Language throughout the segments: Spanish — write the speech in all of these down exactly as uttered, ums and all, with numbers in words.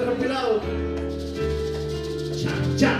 otro pelado. Cha, cha.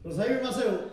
Rosario Maceo.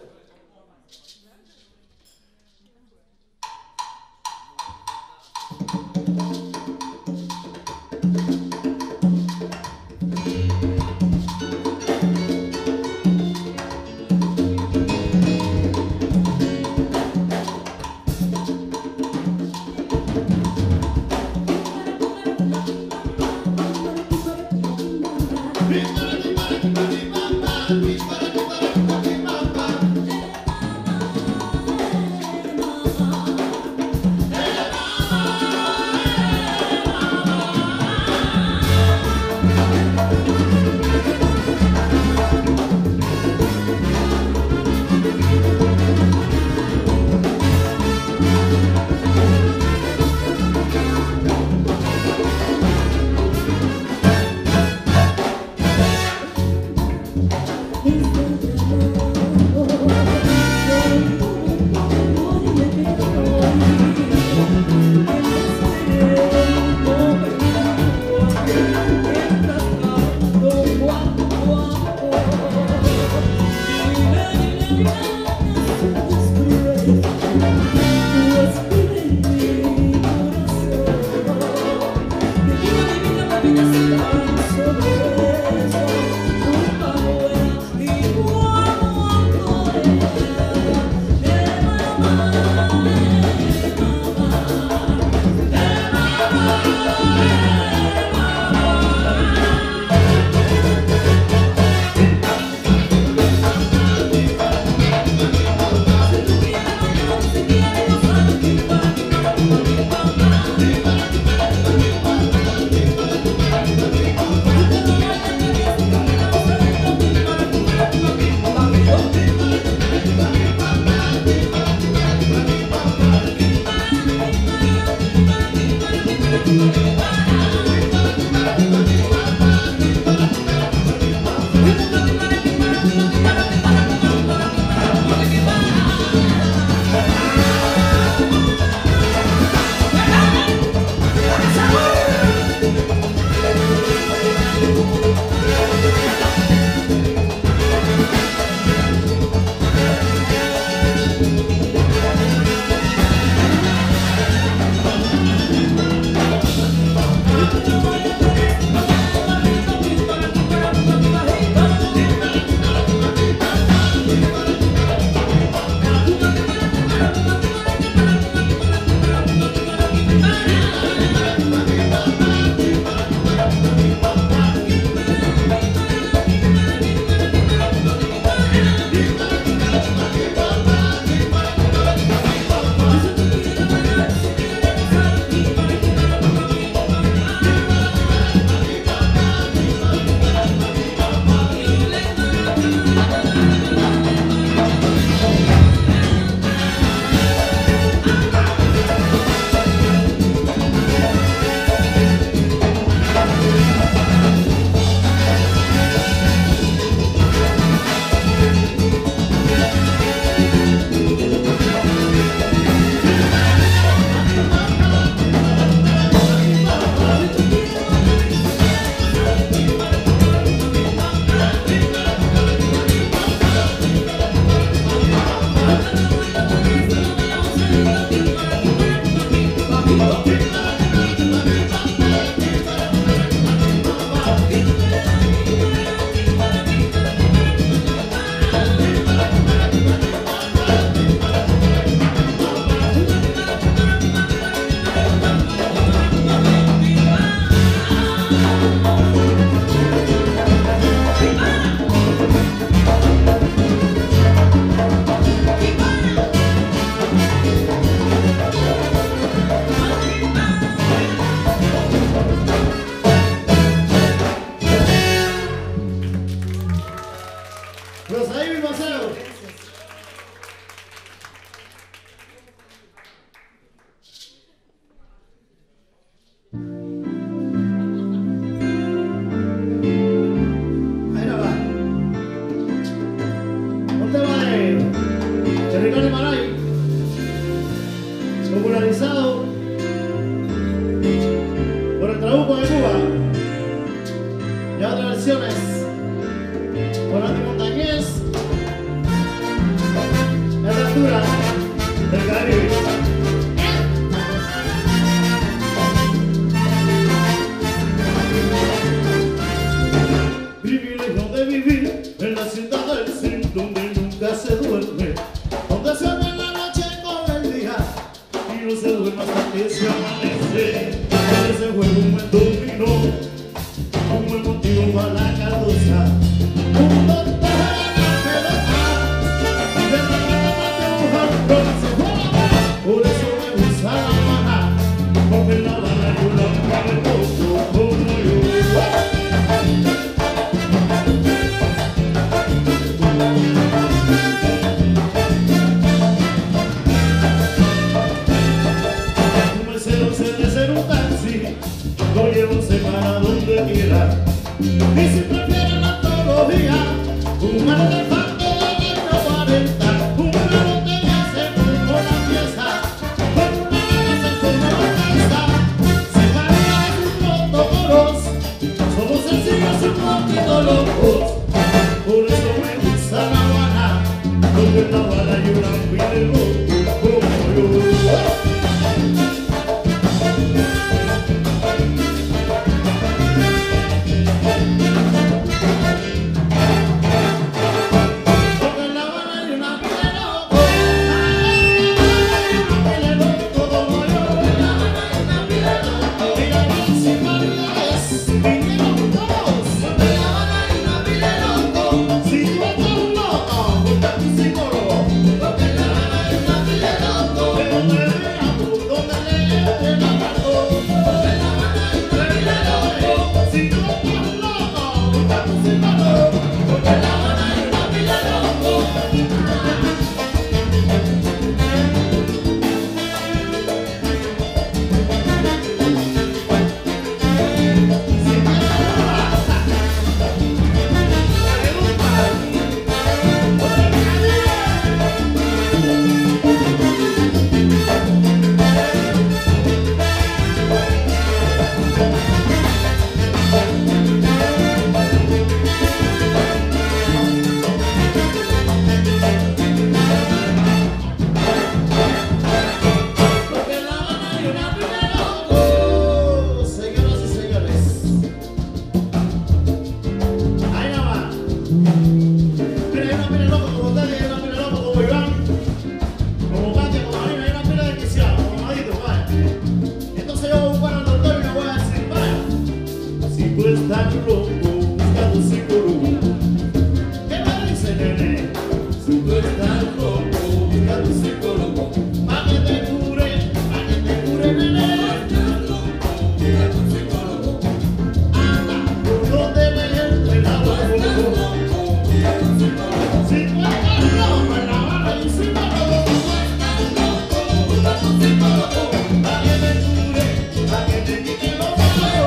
y otras versiones con Andy Montañez iba la caldosa, un tonto era la pelota, de la gana de un jarrón se fue la bala. Por eso me gusta la Habana, porque en La Habana hay una mujer hermosa como yo. Un mesero se de ser un taxi, lo llevo para donde quiera. Y si prefieren la antología, un artefacto del año cuarenta, una botella se formó la pieza, con una bala se formó la pieza. Si varias y pronto coros, somos sencillos y un poquito locos. Por eso me gusta La Habana, porque en La Habana hay una pila de locos como yo. Estás loco buscando un psicólogo. ¿Qué me dice, nene? Si tú estás loco buscando un psicólogo, pa' que te cure, pa' que te cure, nene. Estás loco buscando un psicólogo. Anda, por donde me entre el agua. Estás loco buscando un psicólogo. Si tú estás loco en La Habana hay un psicólogo. Estás loco buscando un psicólogo, pa' que te cure, pa' que te quite los malos.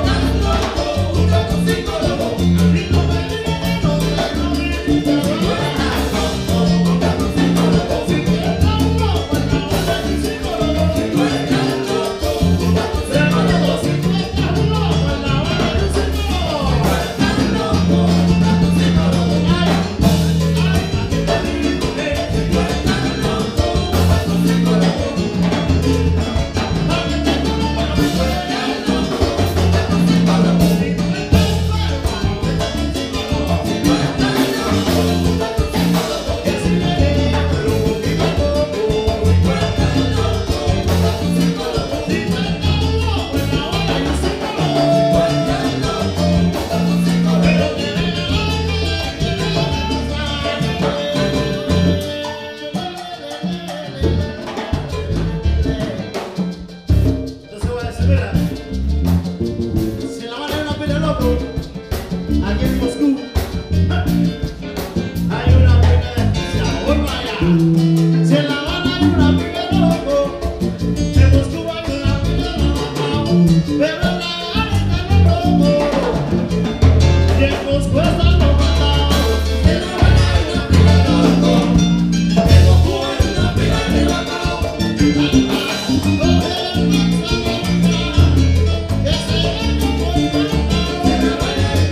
Aquí en Moscú hay una pila de especial, ¡voy para allá! Si en La Habana hay una pila de loco, en Moscú hay una pila de loco, pero en La Habana están los locos, y en Moscú están los matados. En La Habana hay una pila de loco, en Moscú hay una pila de loco, que se ven como el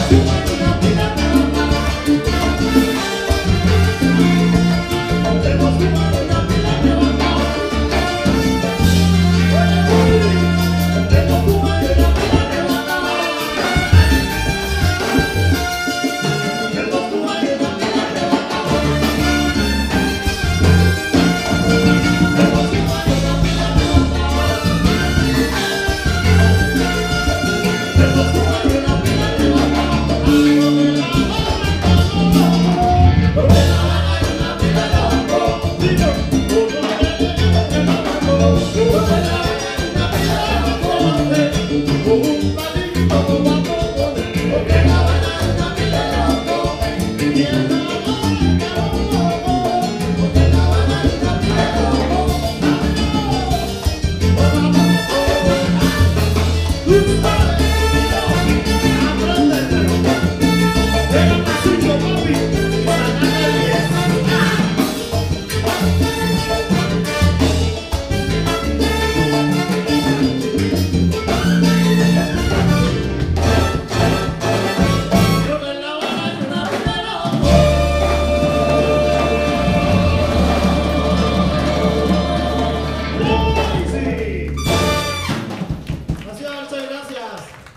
Gracias, muchas gracias.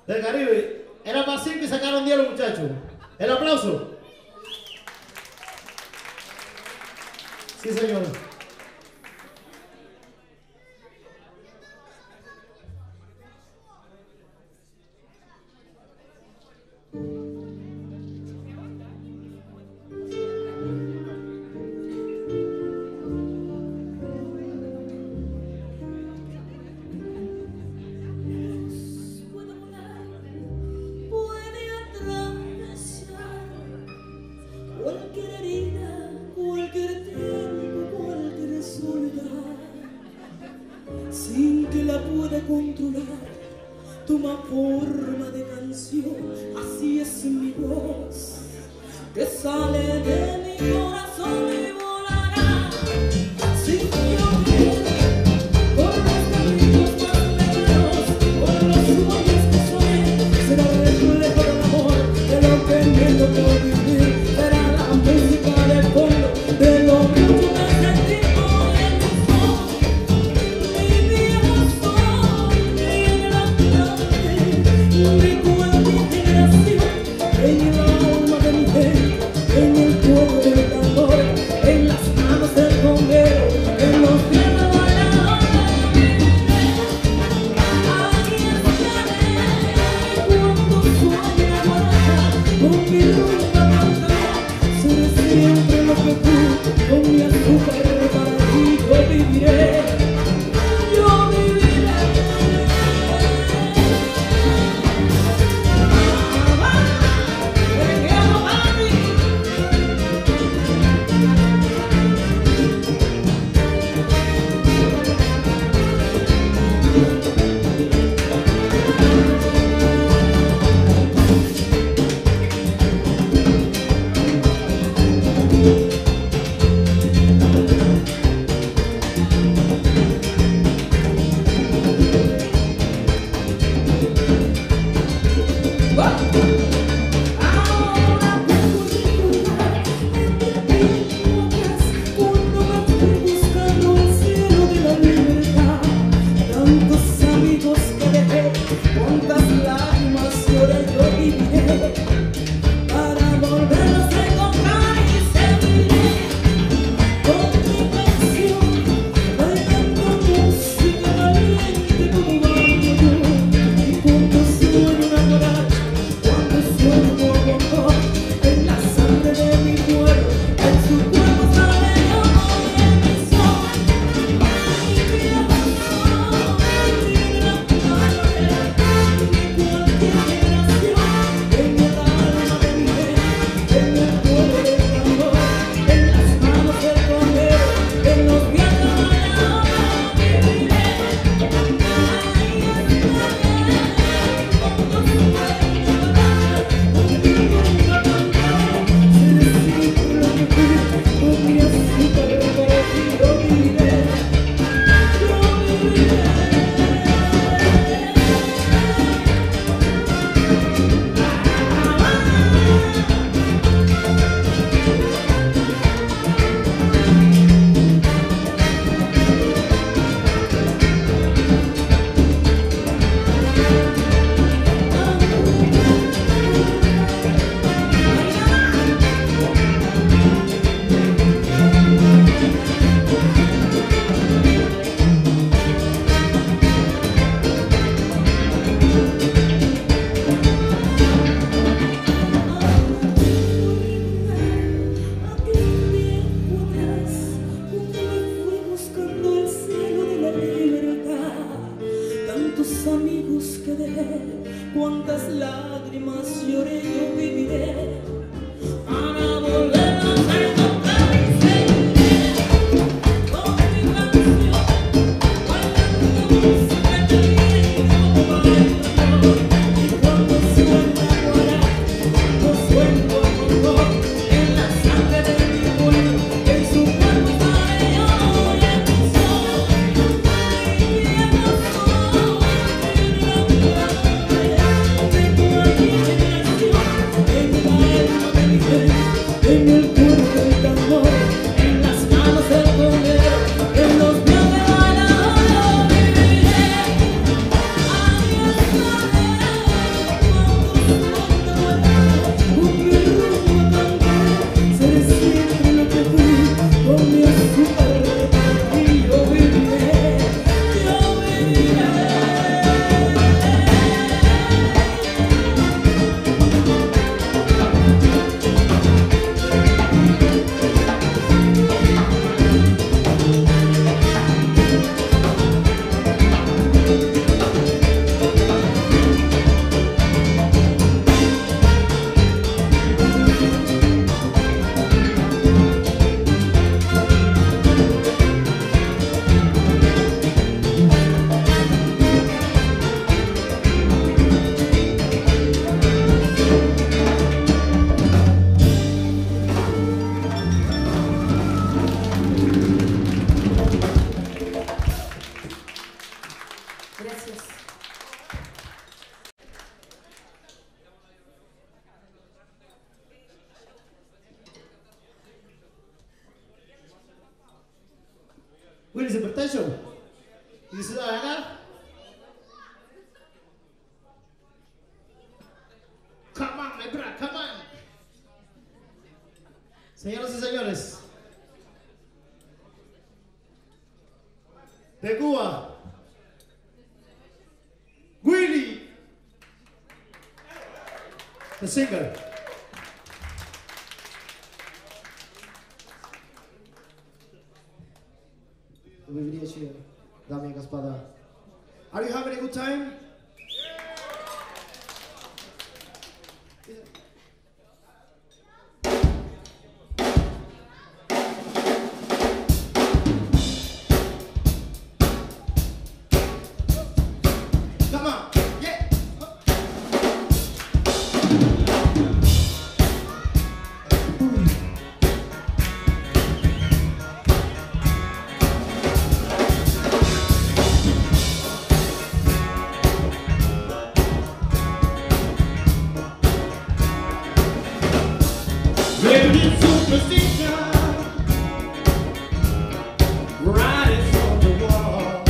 del Caribe. Era más cinco y sacaron diez los muchachos. El aplauso. Sí, señor. Sin que la pueda controlar, toma forma de canción. Así es mi voz, que sale de mi corazón y volará sin que yo quiera, por los caminos más lejanos, por los sueños que soñé. Será el reflejo del amor, de lo que me tocó vivir. Será la música de fondo, de lo mucho que sentí. Cuántas lágrimas lloré, yo viviré para volvernos a encontrar y seguiré con mi canción, bailando la música que viene como bailando. Y cuando suena a llorar, cuando suena a amor, en la sangre de mi pueblo, en su cuerpo estaré yo y en mi sol, y mi emoción, y mi amor. Willy Superstation. Y Ciudadana. Come on, my bro, come on. Señoras y señores, de Cuba, Willy, the singer. Are you having a good time? Come on, yeah. Maybe superstition riding on the wall.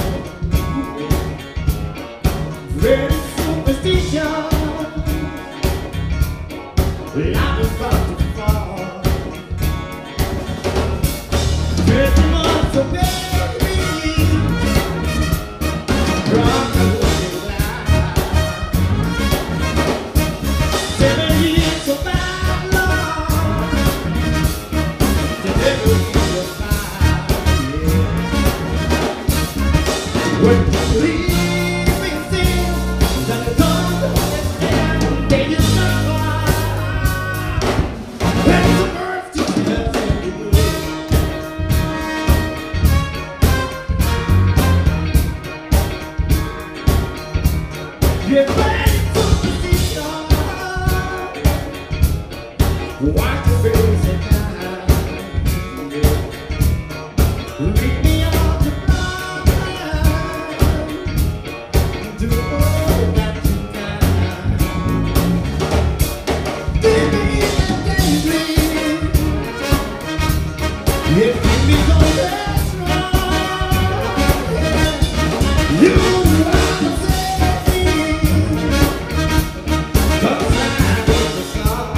Maybe superstition I'm about to fall. Fifty months of baby from the looking line. Seven years of bad luck. When you leave me still, that you don't understand, they just not why. That's the first thing that's in you. You're ready to position. Why you feel so kind? Leave me on the blind. Do all that you can. Give me a daydream. You keep me going strong. You are the same. Cause I was the song.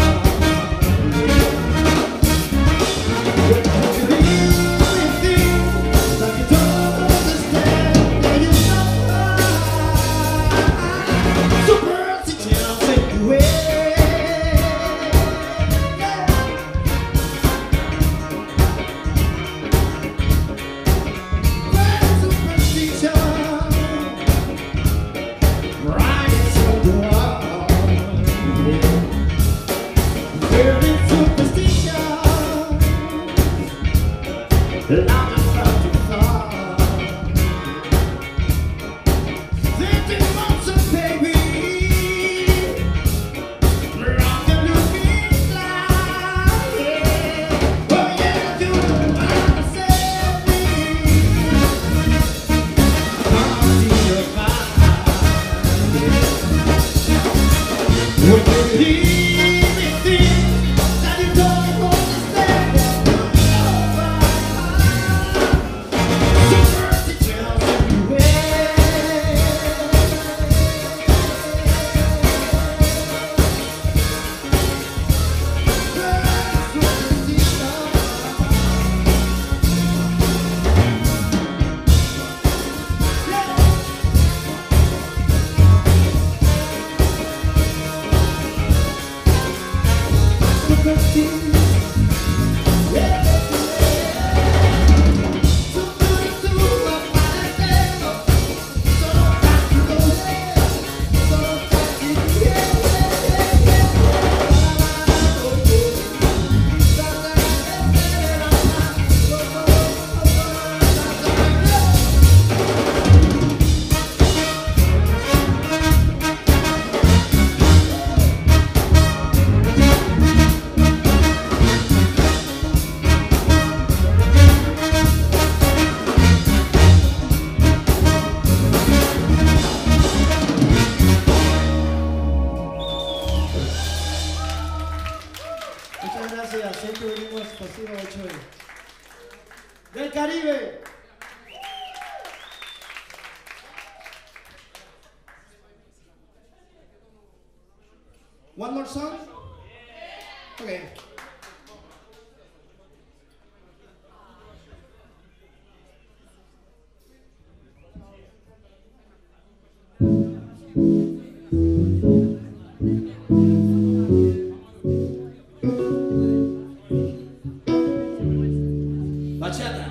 Del Caribe. One more song? Okay. Bachata.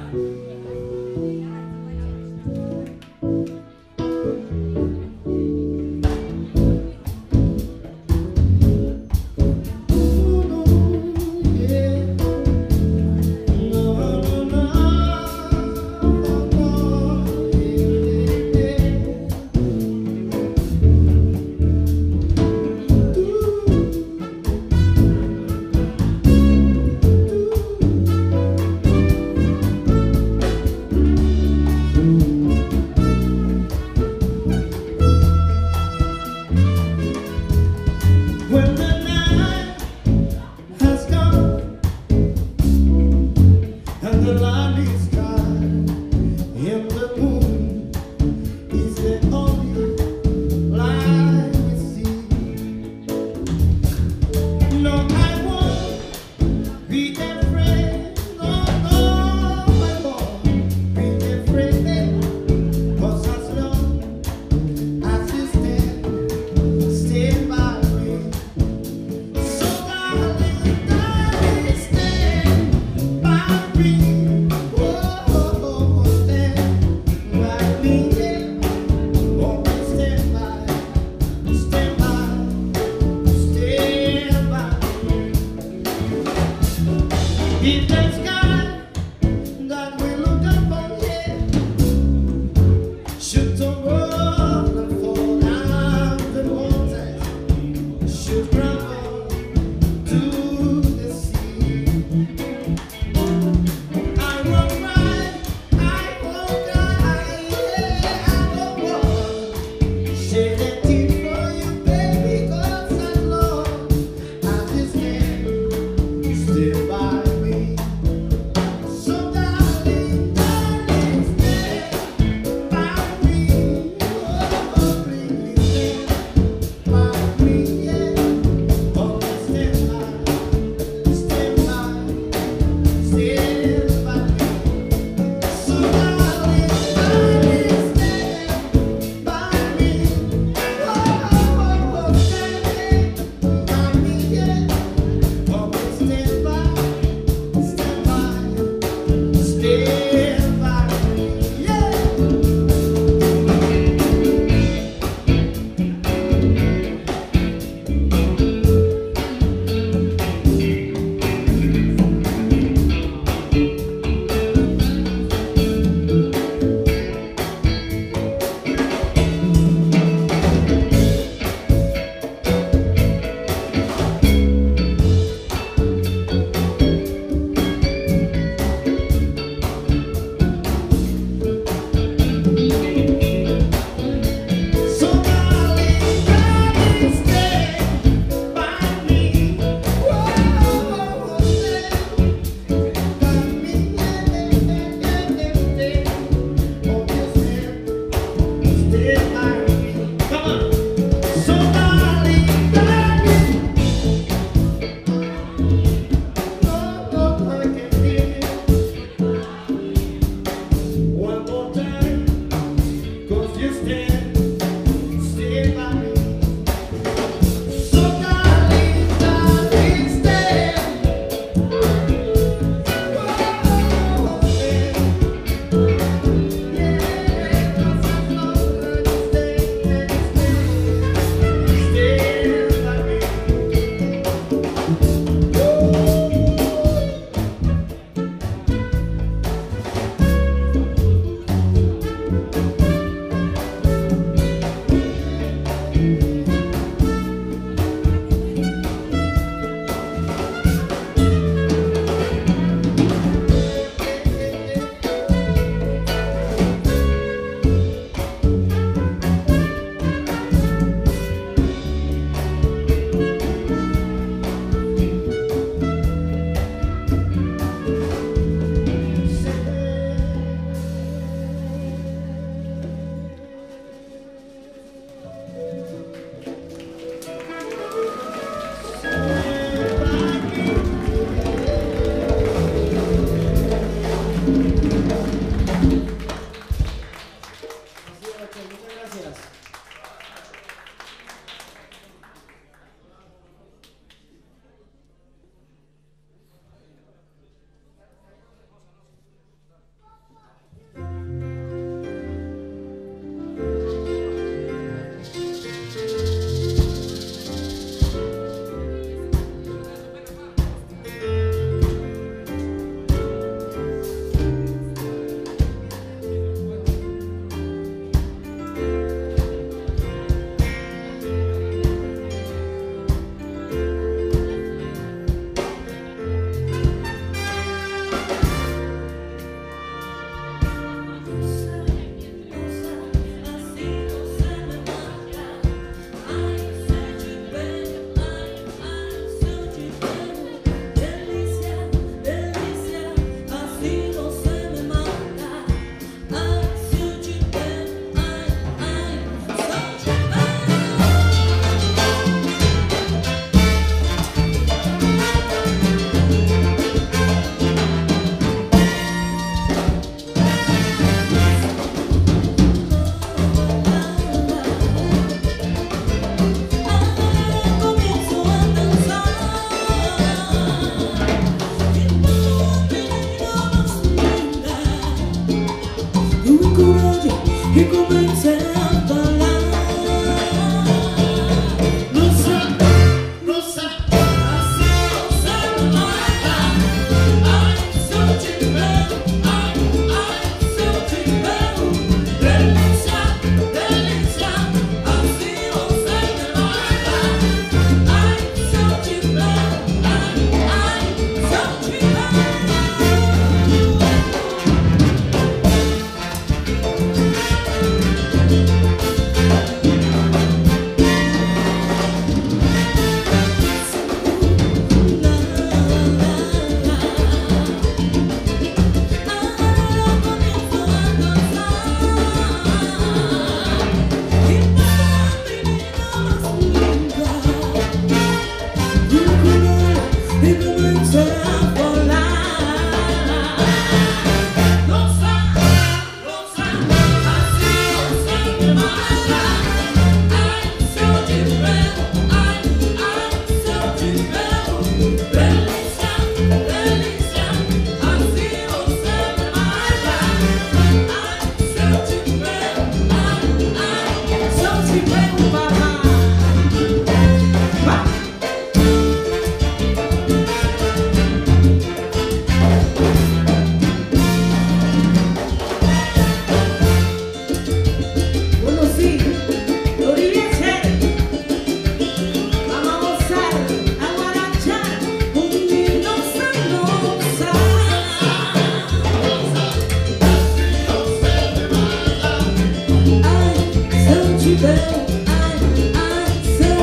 When the night has gone and the light is gone, and the moon is the only light we see. No, I won't be afraid. No, no, I won't be afraid. 'Cause as long as you stand, stand by me. So darling, darling, stand by me. Oh, stand by me, yeah. Oh, stand by, stand by, stand by me. If the sky that we look upon, yeah, should tumble and fall down the mountain, should crumble to the sea, I will cry, I will cry, yeah, I will walk, shed a tear for you, baby, 'cause as long as you stand, stand by me. So darling, darling, stand by me. Oh, please stand by me, yeah. Oh, stand by, stand by, stand by me. So darling, darling, stand by me. Oh, stand by me, yeah. Oh, stand by, stand by, stand by me, yeah. So darling, darling, stand by me. Whoa, stand by me, yeah, yeah, yeah, yeah. Oh, stand, stand by me. Come on. So darling, darling, no, no, I can hear you. One more time. 'Cause you stand, stand by me. So darling, darling, stand. Oh, stand. Yeah, 'cause as long as you stand, stand by me.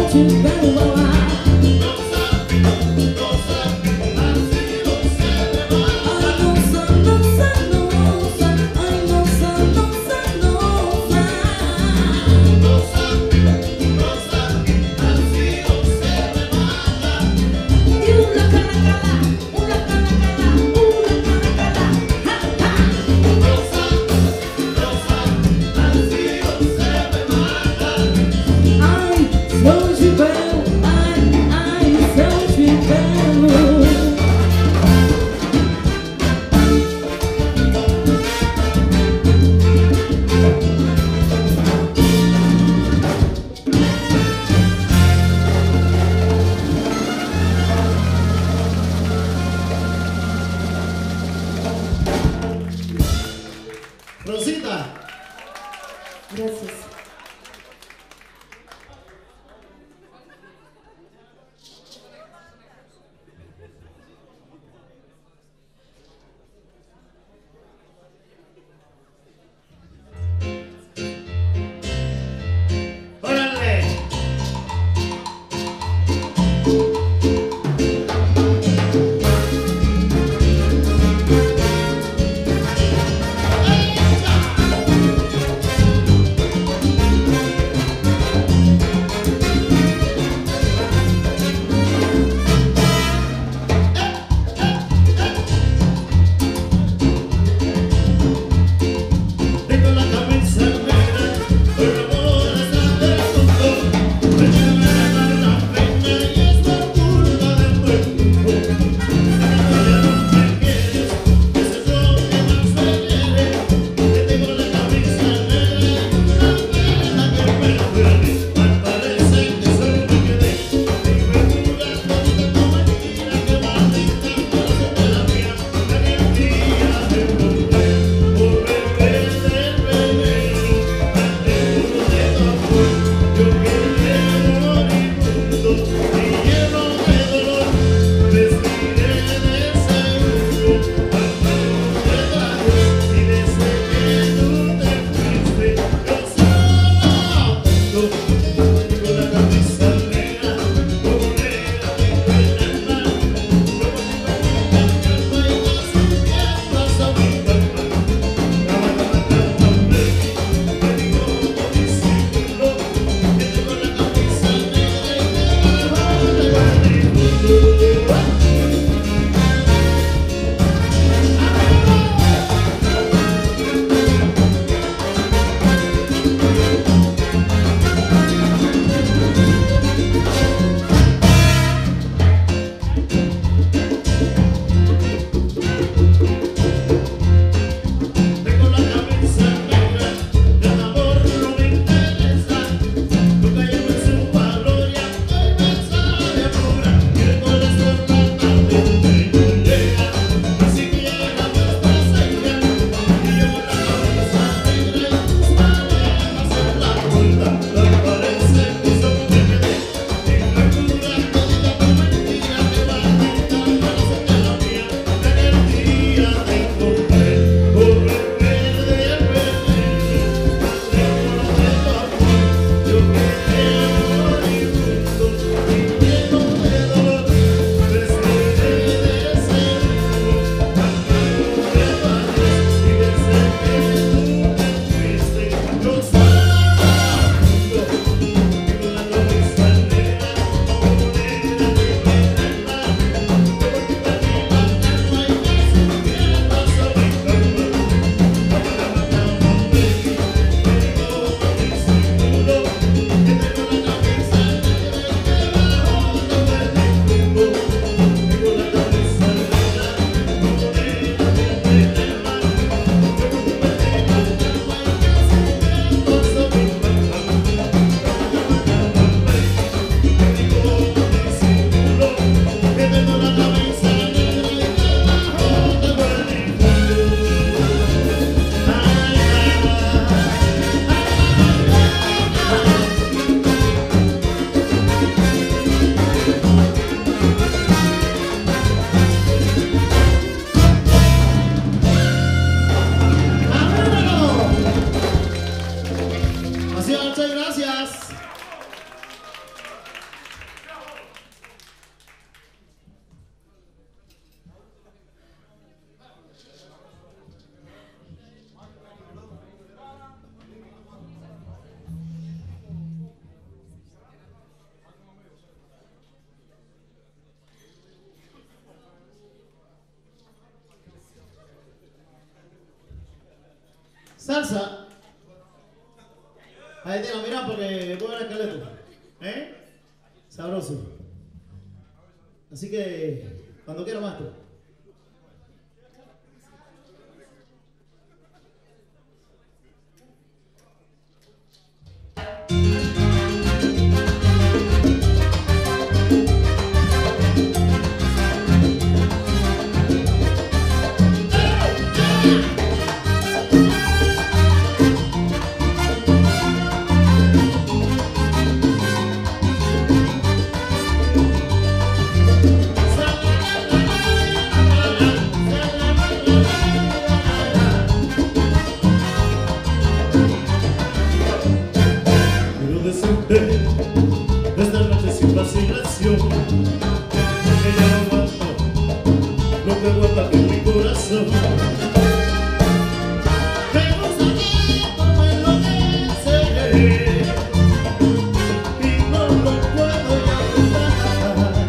Ai, não te vejo. Salsa. Ahí te la mira porque voy a ver el esqueleto. ¿Eh? Sabroso. Así que, cuando quiera, maestro. Esta noche sin vacilación, que ya no aguanto lo que guarda en mi corazón. Me gusta tanto, me enloquece y no lo puedo ya aguantar.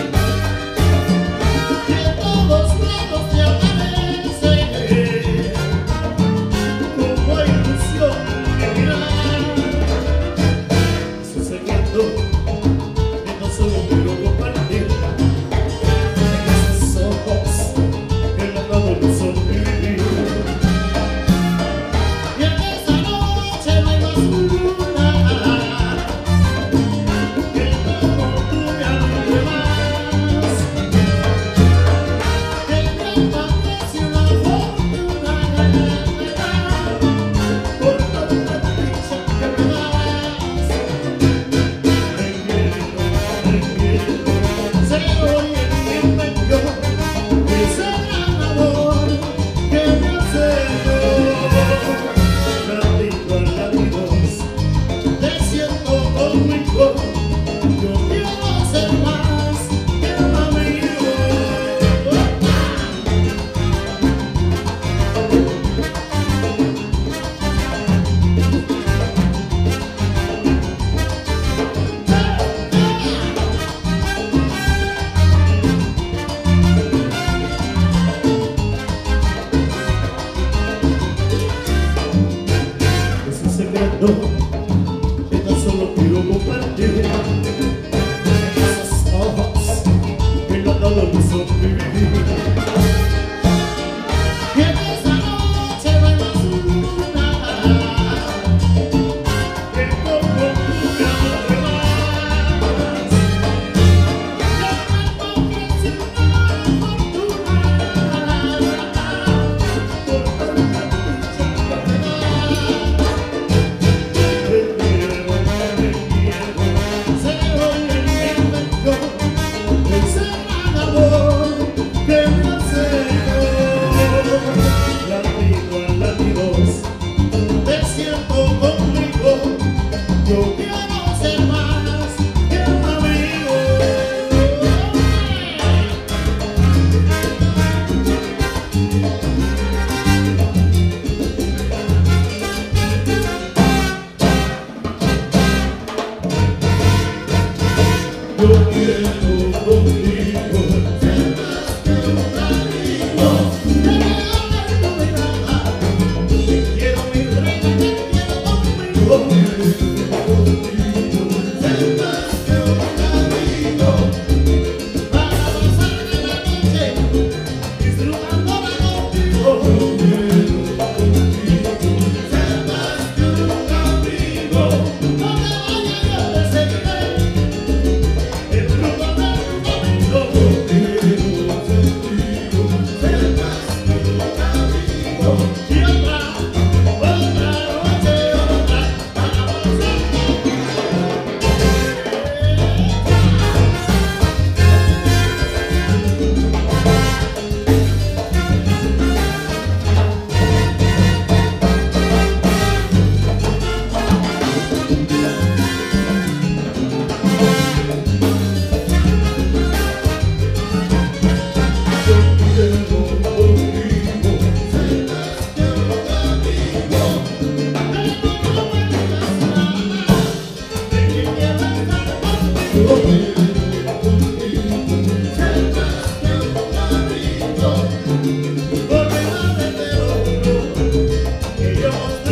Y en todos lados te aparece como ilusión de mirar. Y no solo quiero compartir en esos ojos que me han dado ilusión de vivir. Y en esa noche no hay más luna que como tú me alegras. Que me parece una fortuna por tanta dicha que me das. Que tan solo quiero compartir en esos ojos que me han dado ilusión de vivir. Y en esa noche no hay más luna Que como tú me amas. que me parece una fortuna por tanta dicha que me das. Yo quiero contigo Ser más que un amigo, que me ames tu mirada. Te quiero mi reina, te quiero conmigo. Ser más que un amigo, para pasar la noche disfrutándola contigo. Ser más que un amigo, no te vayas, yo te seguiré. el rumbo de tu camino. Ser más que un amigo. Y otra, otra noche, otra para pasar. Porque más te lo juro que yo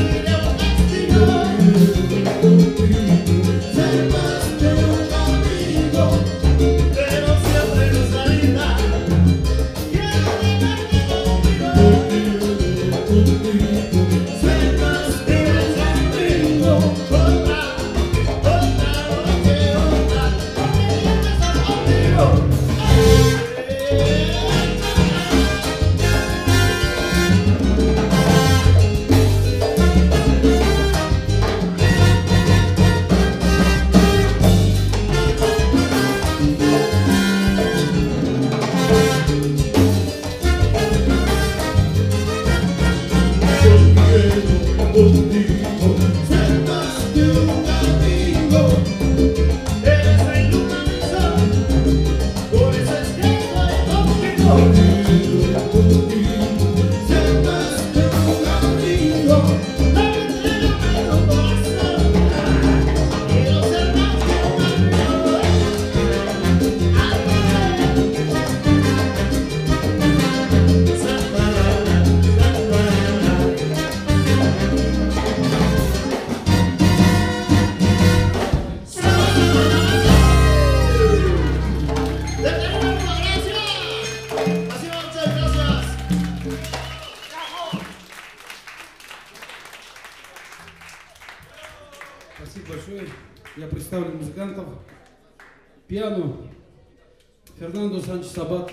представлю музыкантов. Пиано Фернандо Санч Сабат.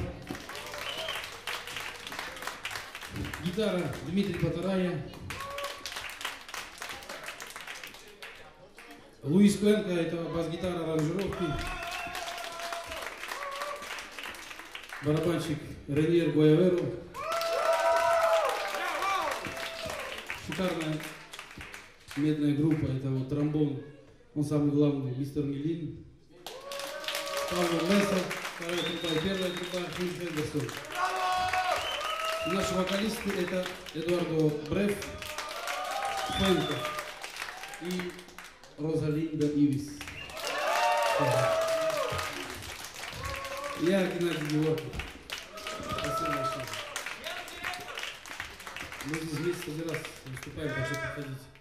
Гитара Дмитрий Патарая. Луис Куэнко, это бас-гитара, аранжировки. Барабанщик Реньер Гуаверо. Шикарная медная группа, это вот тромбон, он самый главный, мистер Милин. Павел Месса, вторая группа, первая группа, Хинс Хендерсон. И наши вокалисты это Эдуардо Бреф, Фэнко и Розалинда Ивис. Я Геннадий Георгиев. Спасибо большое. Мы здесь вместе один раз выступаем, так что приходите.